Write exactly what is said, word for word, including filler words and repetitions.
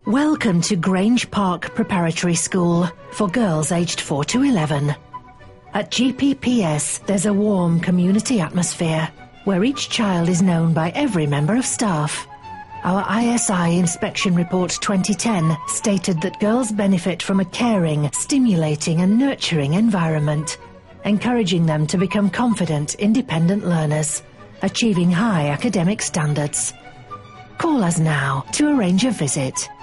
Welcome to Grange Park Preparatory School for girls aged four to eleven. At G P P S, there's a warm community atmosphere where each child is known by every member of staff. Our I S I Inspection Report twenty ten stated that girls benefit from a caring, stimulating and nurturing environment, encouraging them to become confident, independent learners, achieving high academic standards. Call us now to arrange a visit.